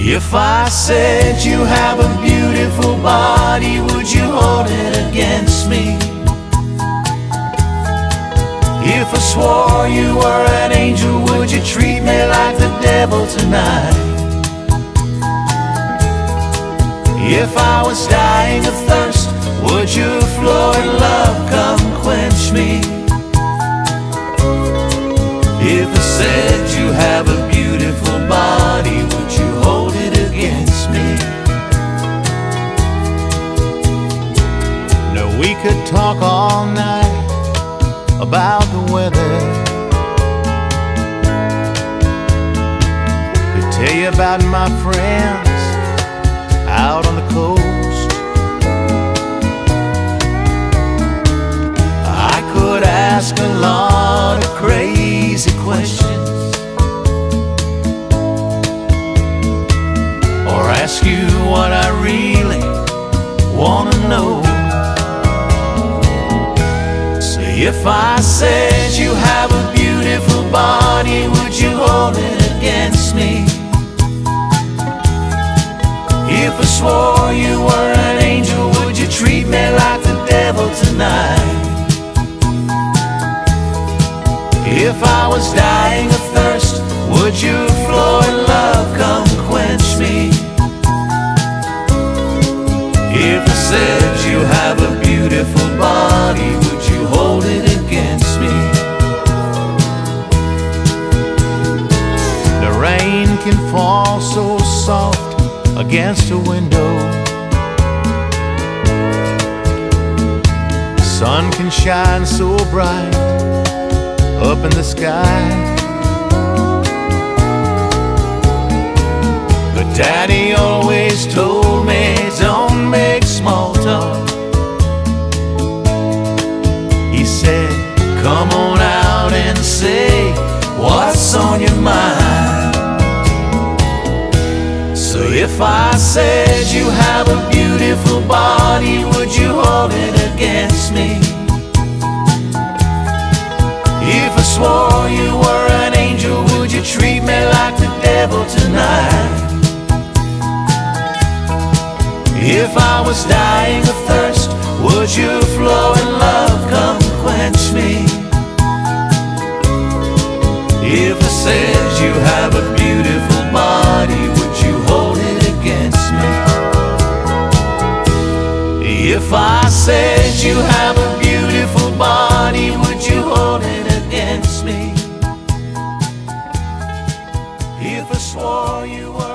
If I said you have a beautiful body, would you hold it against me? If I swore you were an angel, would you treat me like the devil tonight? If I was dying of thirst, would your flow in love come quench me? If I said you have a beautiful body, would you hold it against me? No, we could talk all night about the weather, could tell you about my friends out on the coast. I could ask a lot of crazy questions, or ask you what I really want to know. So if I said you have a beautiful body, would you hold it against me? If I swore you were an angel, would you treat me like the devil tonight? If I was dying of thirst, would your flow in love come quench me? If I said you have a beautiful body, would you hold it against me? The rain can fall so soft against a window, the sun can shine so bright up in the sky, but Daddy always told me, don't make small talk. He said, come on out and say what's on your mind. So if I said you have a beautiful body, would you hold it against me? If I swore you were an angel, would you treat me like the devil tonight? If I was dying of thirst, would your flow in love come quench me? If I said you have a beautiful body, would you hold it against me? If I said you have a beautiful body, would you hold it against me? If I swore you were